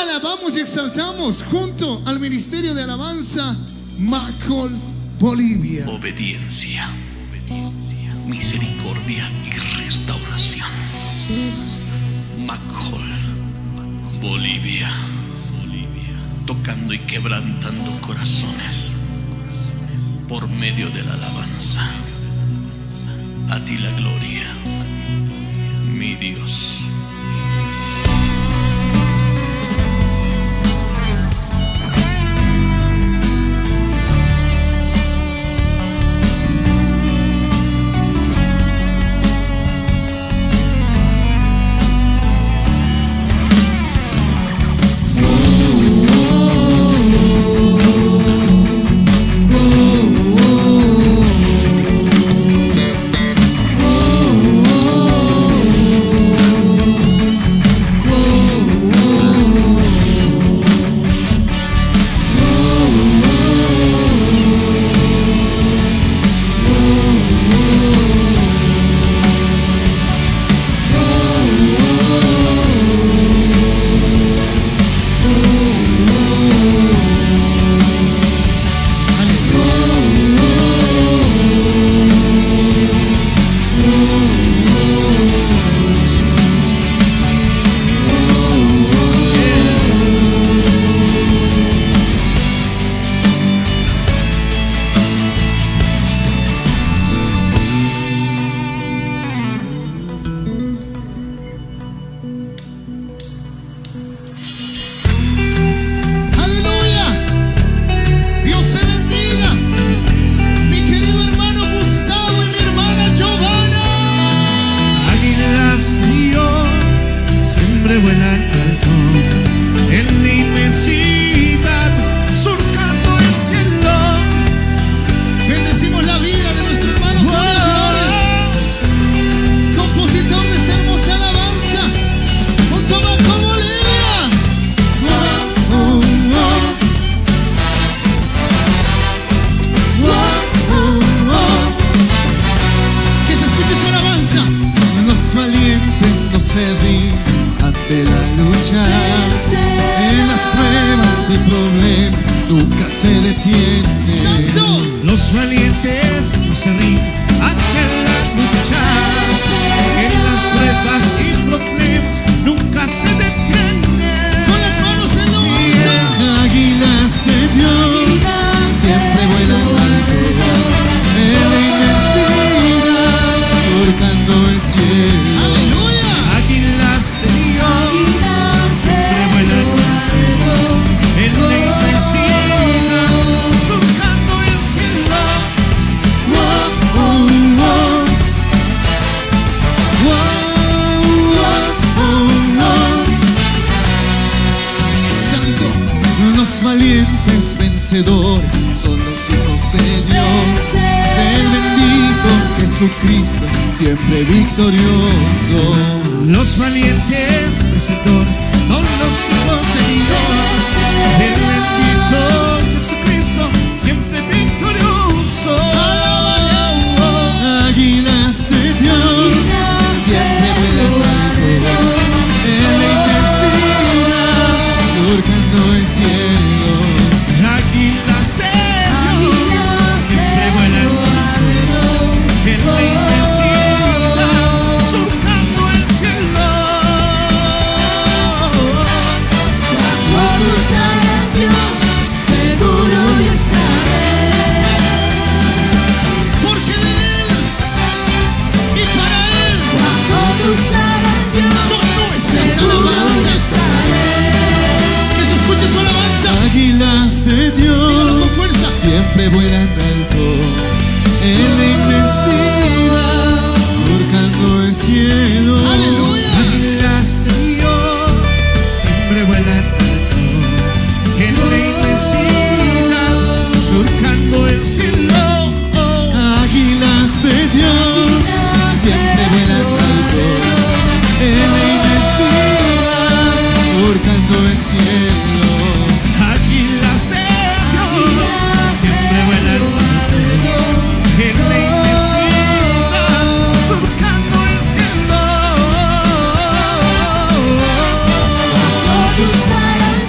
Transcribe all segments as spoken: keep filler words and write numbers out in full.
alabamos y exaltamos junto al Ministerio de Alabanza Macol Bolivia. Obediencia, misericordia y restauración. Macol Bolivia, tocando y quebrantando corazones por medio de la alabanza. A ti la gloria, mi Dios. Ante la lucha, en las pruebas y problemas, nunca se detiene. ¡Santo! Los valientes no se rinden ante la lucha, en las pruebas y problemas, nunca se detiene. Con las manos en lo alto. Águilas de Dios siempre vuelan alto, en la inmensidad, surcando el cielo. ¡Aleluya! Águilas de Dios siempre vuelan alto, en la inmensidad, surcando el cielo. Wow, oh, wow. Wow, oh, oh. ¡Santo! Los valientes vencedores son los hijos de Dios, del bendito Jesucristo, siempre victorioso. Los valientes vencedores son los hijos de Dios, del bendito Jesucristo, siempre victorioso. Águilas de Dios siempre vuelan alto, en la inmensidad, surcando el cielo. Águilas de Dios siempre vuelan alto, en la inmensidad, surcando el cielo. Cuando cruzarás Dios, seguro yo estaré. Porque de Él y para Él Cuando cruzarás Dios, son nuestras seguro yo alabanzas. estaré. Que se escuche su alabanza. Águilas de Dígalo Dios con fuerza. siempre vuelan alto, en la inmensidad, surcando el cielo. Aleluya. Águilas de Dios siempre vuelan alto, en la inmensidad, surcando el cielo. Águilas de Dios siempre vuelan alto, en la inmensidad, surcando el cielo. Águilas de Dios siempre vuelan alto, en la inmensidad, surcando el cielo. Cuando cruzarás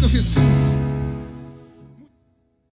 Jesús.